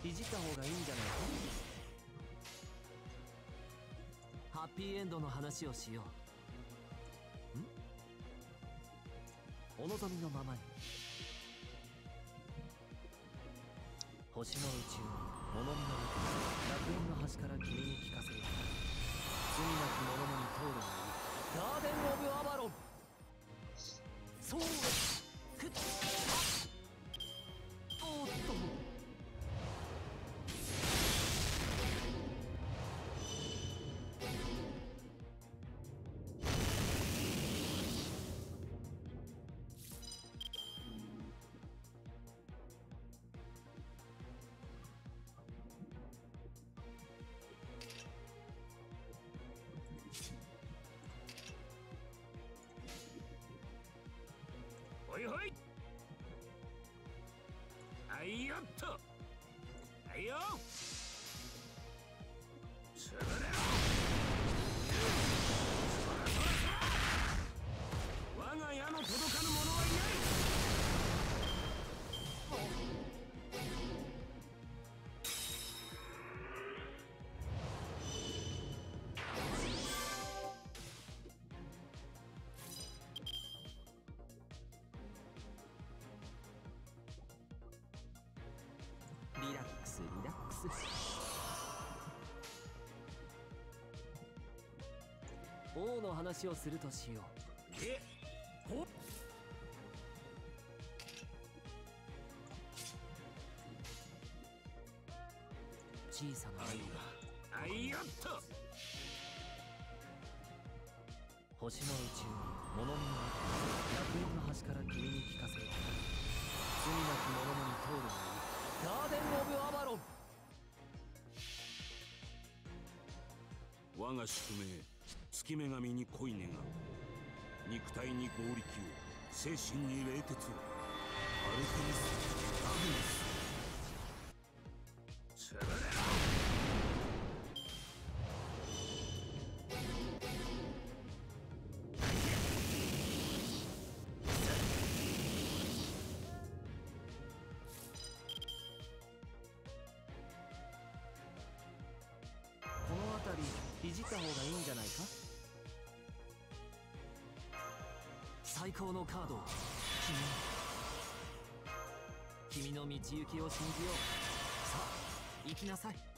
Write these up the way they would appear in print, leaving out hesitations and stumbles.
いじった方がいいんじゃないか。ハッピーエンドの話をしよう。お望みのままに。星の宇宙物見の中、楽園の端から君に聞かせよう。罪なき者のに通るがいいガーデン・オブ・アバロン。そうくっおっとほいほい。あいよっと。あいよ。つぶれろ。我が矢の届かぬ者はいない。 リラックスリラックス。王の話をするとしよう。小さなあいよっと。 星の宇宙に物見の中、楽園の端から君に聞かせよう。罪なき者のに通るがいいガーデン・オブ・アバロン。 我が宿命、月女神に恋願う。肉体に合力を、精神に冷徹を。アルテミス・アグネス。つぶれろ。 この辺りいじった方がいいんじゃないか。最高のカードを君の道行きを信じよう。さあ行きなさい。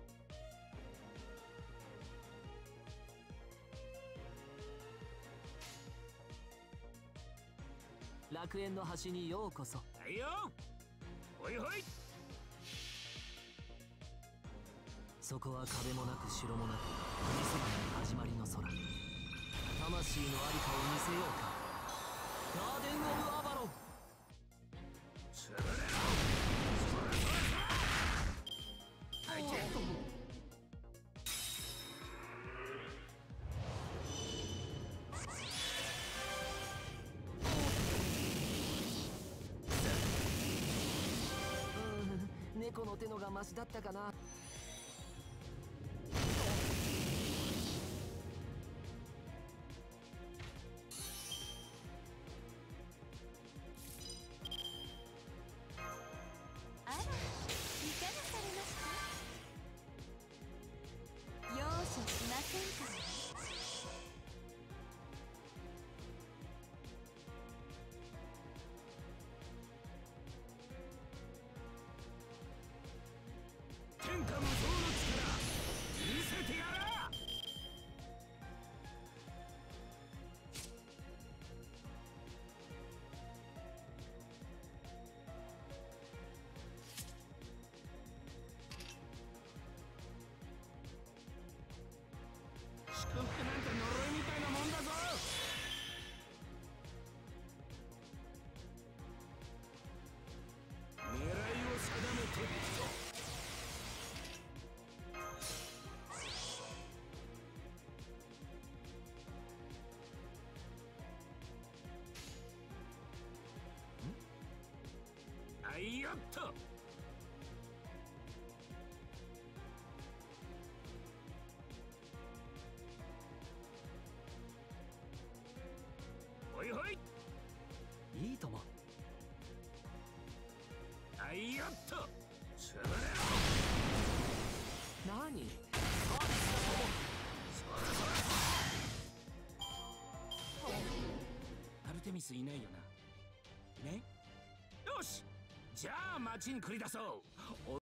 楽園の端にようこそ。 はいよ。ほいほい。 そこは壁もなく城もなく海空の始まりの空。魂の在りかを見せようか。ガーデン・オブ・アバロン。 つぶれろ。相手。 猫の手のがマシだったかな。 あら、いかがされました？容赦しませんからね。 天下無双の力見せてやら。祝福なんて呪いみたいなもんだぞ。狙いを定めていくぞ。あいよっと。ほいほい。 いいとも。 あいよっと。つぶれろ。 ミスいないよな。ね。よし、じゃあ町に繰り出そう。